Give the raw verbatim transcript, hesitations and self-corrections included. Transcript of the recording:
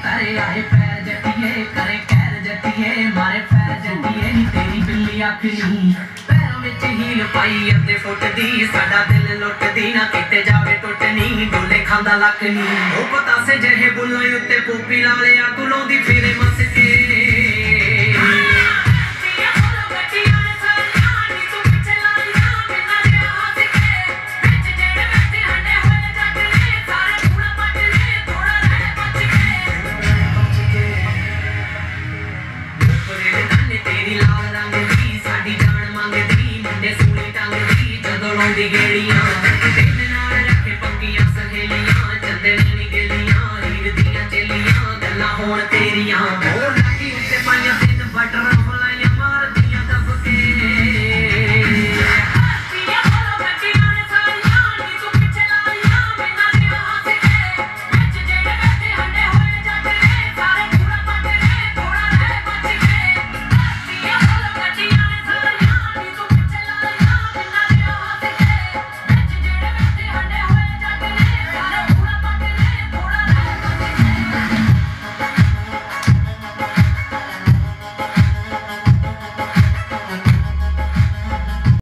तारे आए पैर जटिए करे कैर जटिए मारे पैर जटिए नी तेरी बिल्ली आखनी पैरों विच हील पाई अद्धे फुट दी साडा दिल लुटदी ना किते जावे टुटनी डोले खांदा लक नी ओ पता से जहे बुल्लों उत्ते पोपी लालिया तू लाउंदी फेरे मस के तेरी लाल रंग दी साडी जान मंगदी मुंडे सूली टंग दी जदों लाउंदी गेड़ी